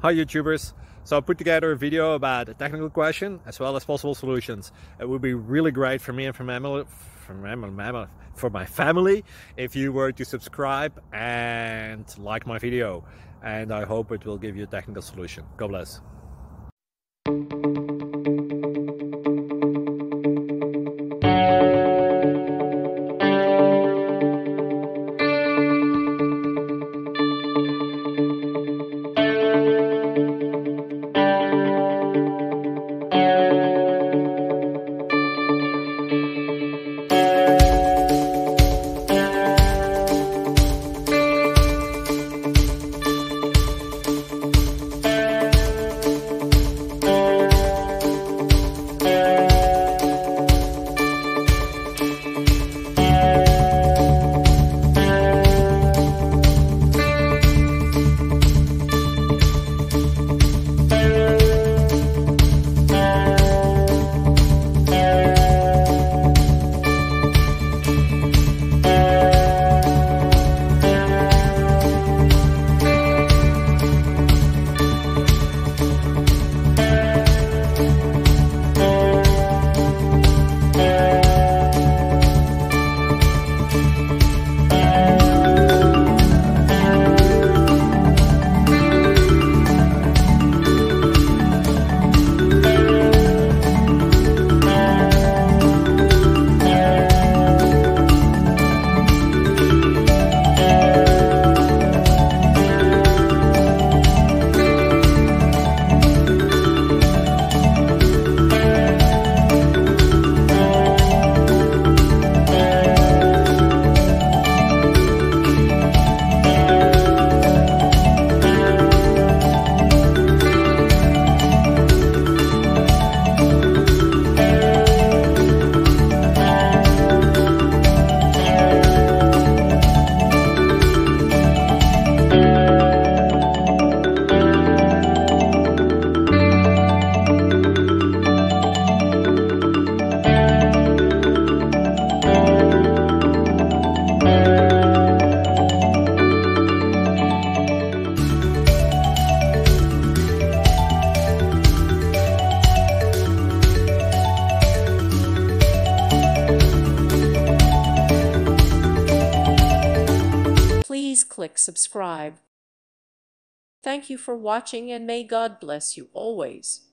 Hi YouTubers! So I put together a video about a technical question as well as possible solutions. It would be really great for me and for my family if you were to subscribe and like my video, and I hope it will give you a technical solution. God bless. Please click subscribe. Thank you for watching, and may God bless you always.